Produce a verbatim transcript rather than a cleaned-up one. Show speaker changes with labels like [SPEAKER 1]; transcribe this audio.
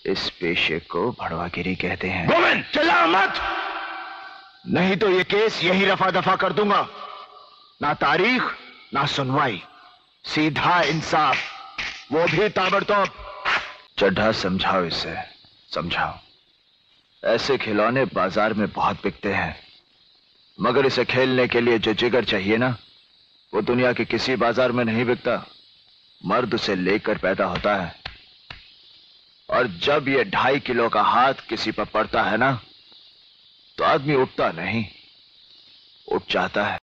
[SPEAKER 1] इस पेशे को भड़वागिरी कहते हैं।
[SPEAKER 2] गोविंद चिल्ला मत, नहीं तो ये केस यही रफा दफा कर दूंगा। ना तारीख ना सुनवाई, सीधा इंसाफ, वो भी ताबड़तोड़।
[SPEAKER 1] चड्ढा समझाओ इसे, समझाओ। ऐसे खिलौने बाजार में बहुत बिकते हैं, मगर इसे खेलने के लिए जो जिगर चाहिए ना, वो दुनिया के किसी बाजार में नहीं बिकता। मर्द उसे लेकर पैदा होता है, और जब ये ढाई किलो का हाथ किसी पर पड़ता है ना, तो आदमी उठता नहीं, उठ जाता है।